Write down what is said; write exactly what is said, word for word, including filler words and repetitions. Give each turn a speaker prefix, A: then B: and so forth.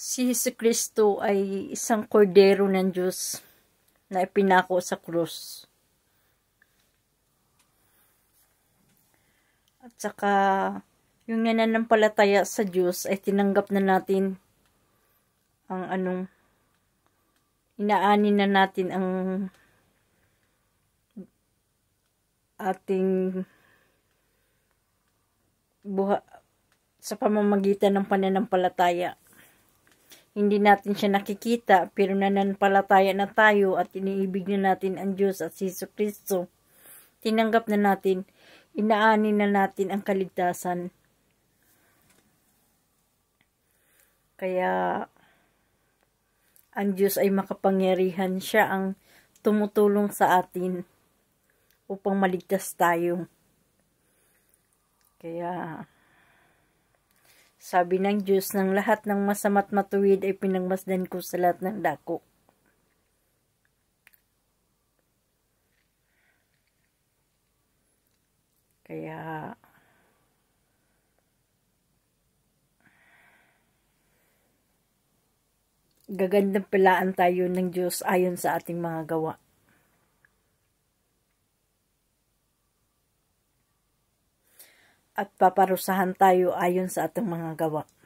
A: Si Jesucristo ay isang kordero ng Diyos na ipinako sa krus. At saka, yung nananampalataya sa Diyos ay tinanggap na natin ang anong, inaanin na natin ang ating buha sa pamamagitan ng pananampalataya. Hindi natin siya nakikita, pero nananampalataya na tayo at iniibig na natin ang Diyos at si Jesucristo. Tinanggap na natin, inaanin na natin ang kaligtasan. Kaya, ang Diyos ay makapangyarihan, siya ang tumutulong sa atin upang maligtas tayo. Kaya, sabi ng Diyos, ng lahat ng masama't matuwid ay pinagmasdan ko sa lahat ng dako. Kaya, gagandang pilaan tayo ng Diyos ayon sa ating mga gawa. At paparusahan tayo ayon sa ating mga gawa.